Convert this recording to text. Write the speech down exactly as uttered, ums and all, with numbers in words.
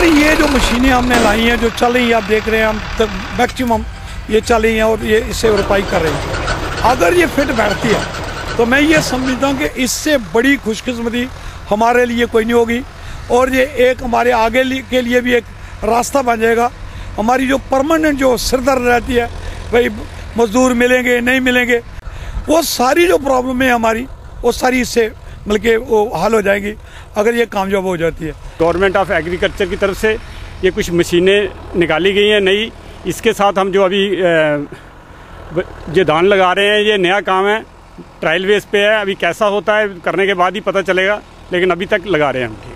अगर ये जो मशीनें हमने लाई हैं जो चल रही हैं, आप देख रहे हैं, हम तक मैक्सिमम ये चल रही हैं और ये इससे रुपाई कर रहे हैं, अगर ये फिट बैठती है तो मैं ये समझता हूँ कि इससे बड़ी खुशकिस्मती हमारे लिए कोई नहीं होगी और ये एक हमारे आगे के लिए भी एक रास्ता बन जाएगा। हमारी जो परमानेंट जो सिरदर्द रहती है, भाई मजदूर मिलेंगे नहीं मिलेंगे, वो सारी जो प्रॉब्लम है हमारी, वो सारी इससे बल्कि वो हल हो जाएगी अगर ये कामयाब हो जाती है। गवर्नमेंट ऑफ एग्रीकल्चर की तरफ से ये कुछ मशीनें निकाली गई हैं नई। इसके साथ हम जो अभी जो धान लगा रहे हैं, ये नया काम है, ट्रायल बेस पे है। अभी कैसा होता है करने के बाद ही पता चलेगा, लेकिन अभी तक लगा रहे हैं हम।